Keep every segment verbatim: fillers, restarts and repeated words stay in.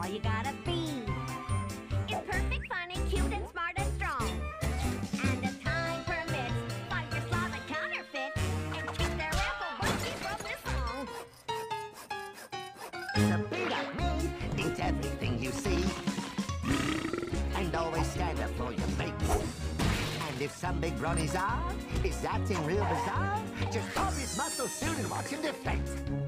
all you gotta be. It's perfect, funny, cute, and smart and strong. And if time permits, find your Slavic counterfeit and kick their apple bunches from this song. So be like me, eat everything you see, and always stand up for your mates. And if some big brony czar is acting real bizarre, just pop his muscles soon and watch him deflect.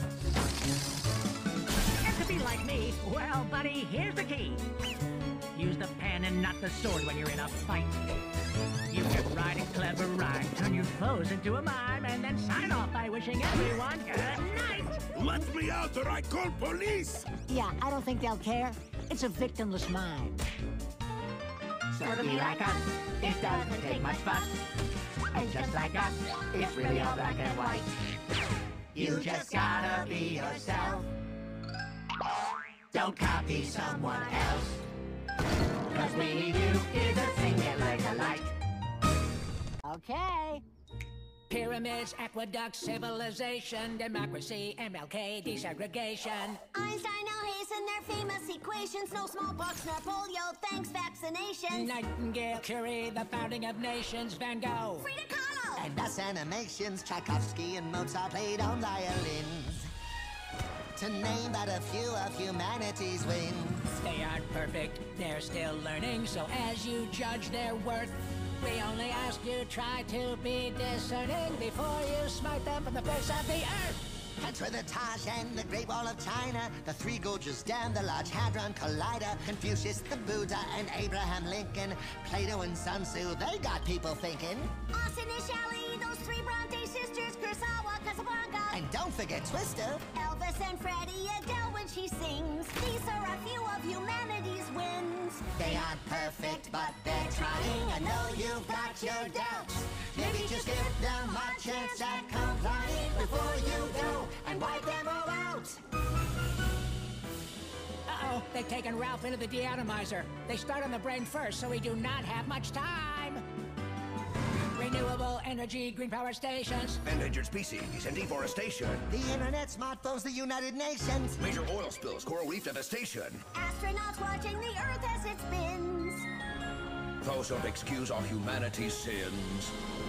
And to be like me, well, buddy, here's the key. Use the pen and not the sword when you're in a fight. You can write a clever rhyme, turn your foes into a mime, and then sign off by wishing everyone good night. Let me out or I call police! Yeah, I don't think they'll care. It's a victimless mime. So be like us, it doesn't take much fuss. And just like us, it's really all black and white. You just gotta be yourself. Don't copy someone else. Cause we need you is a singular delight. Okay. Pyramids, aqueducts, civilization, democracy, M L K, desegregation. Einstein, now hasten their famous equations. No smallpox, nor polio, thanks vaccinations. Nightingale, Curie, the founding of nations, Van Gogh. Frida Kahlo! And us animations, Tchaikovsky and Mozart played on violins. To name but a few of humanity's wins. They aren't perfect, they're still learning, so as you judge their worth, we only ask you try to be discerning before you smite them from the face of the earth. Enter the Taj and the Great Wall of China, the Three Gorges Dam, the Large Hadron Collider, Confucius, the Buddha, and Abraham Lincoln, Plato and Sun Tzu, they got people thinking. Austin and Shelley, those three Bronte sisters, Kurosawa, Casablanca. And don't forget Twister. Elvis and Freddie, Adele when she sings. These are a few of humanity's wins. They aren't perfect, but they're trying. I know you've got your doubts. Maybe just give them a chance at complying before you go and wipe them all out. Uh-oh, they've taken Ralph into the deatomizer. They start on the brain first, so we do not have much time. Renewable energy, green power stations. Endangered species and deforestation. The internet, smartphones, the United Nations. Major oil spills, coral reef devastation. Astronauts watching the Earth as it spins. Those don't excuse all humanity's sins.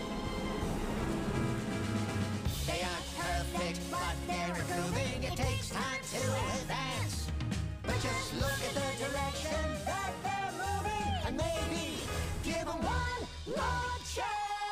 They aren't perfect, but they're improving. It takes time to advance. But just look at the direction that they're moving, and maybe give them one more chance.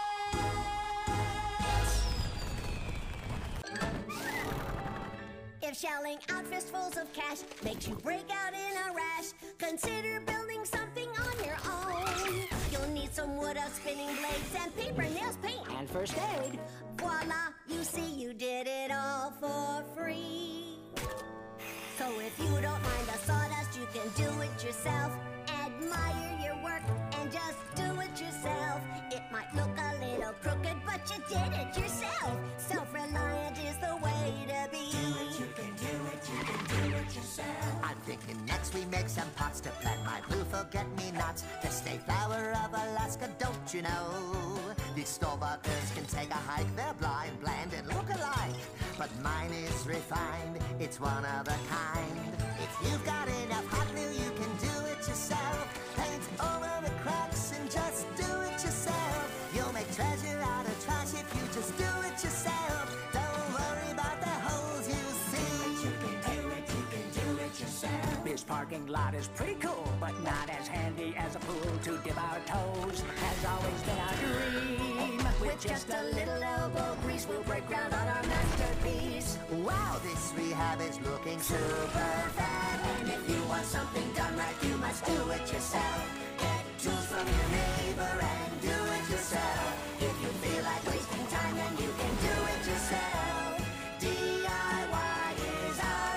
If shelling out fistfuls of cash makes you break out in a rash, consider building something on your own. You'll need some wood, of spinning blades, and paper, nails, paint, And first aid. voila, you see you did it all for free. So if you don't mind the sawdust, you can do it yourself. Admire your work and just do it yourself. It might look a little crooked, but you did it yourself. Self-reliant is the way to be. You can do it, you can do it yourself. I'm thinking next we make some pots to plant my blue forget-me-nots. The state flower of Alaska, don't you know? These store-bought birds can take a hike. They're blind, bland, and look alike. But mine is refined, it's one of a kind. If you've got enough hot glue, you can do it yourself. Paint over the cracks and just do it yourself. You'll make treasure out of trash if you just do it yourself. Don't worry about the holes you see. You can do it, you can do it yourself. This parking lot is pretty cool, but not as handy as a pool to dip our toes. Has always been our dream. With just a little elbow grease, we'll break ground on our masterpiece. Wow, this rehab is looking super fab. And if you want something done right, you must do it yourself. Get tools from your neighbor and do it yourself. If you feel like wasting time, then you can do it yourself. D I Y is our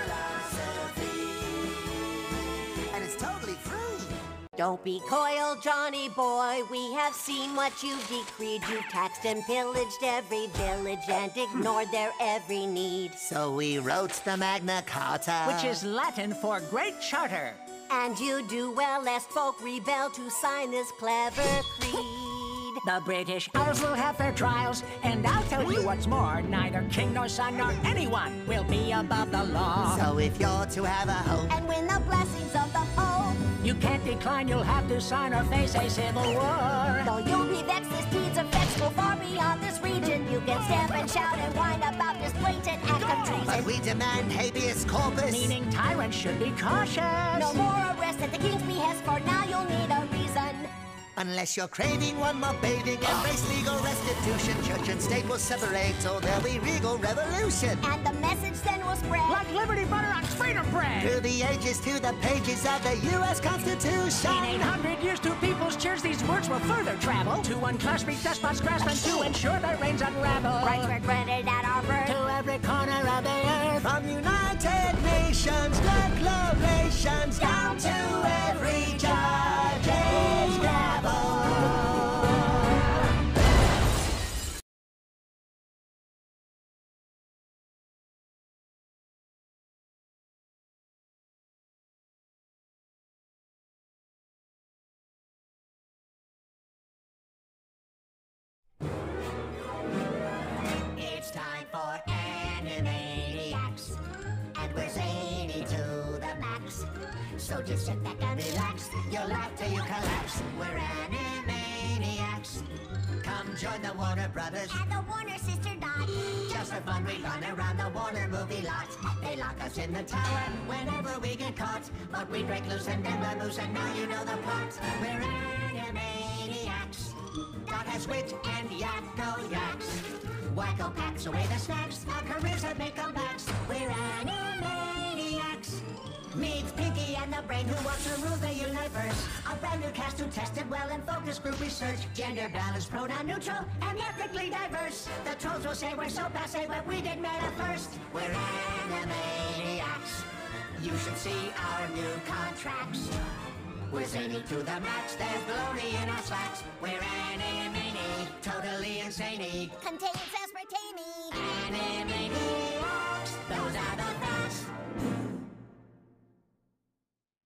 philosophy. And it's totally free. Don't be coy, old Johnny boy. We have seen what you've decreed. You've taxed and pillaged every village and ignored their every need. So we wrote the Magna Carta, Which is Latin for Great Charter. And you do well lest folk rebel to sign this clever creed. The British Isles will have their trials, and I'll tell you what's more, neither king nor son nor anyone will be above the law. So if you're to have a hope and win the blessings of the Pope, you can't decline, you'll have to sign or face a civil war. though you'll be vexed, this deeds effects go far beyond this region. You can stamp and shout and whine about this blatant act of treason. but we demand habeas corpus. Meaning tyrants should be cautious. No more arrest at the king's behest, for now you'll need a reason. Unless you're craving one more bathing, embrace legal restitution. Church and state will separate, or there'll be regal revolution. And the message then will spread Like liberty butter on freedom bread. Through the ages to the pages of the U S Constitution. In eight hundred years to people's cheers, these words will further travel to unclasp me despots grasp and to ensure their reigns unravel. rights were granted at our birth. To every corner of the earth. From United Nations declarations down to every judge's gavel. It's time for Animaniacs, and we're zany to the max. So just sit back and relax, you'll laugh till you collapse. We're Animaniacs. Come join the Warner Brothers And the Warner sister Dot. just for fun. We run around the Warner movie lot. They lock us in the tower whenever we get caught, but we break loose and then the moose, and now you know the plot. We're Animaniacs. Dot has wit and yakko yaks. Wacko packs away the snacks. Our careers have made comebacks. We're Animaniacs. Meets Pinky and the brain who wants to rule the universe. A brand new cast who tested well in focus group research. Gender balanced, pronoun neutral, and ethnically diverse. The trolls will say we're so passe, but we did meta first. We're Animaniacs. You should see our new contracts. We're zany to the max, there's baloney in our slacks. We're Animani, totally insane. Contains aspartame.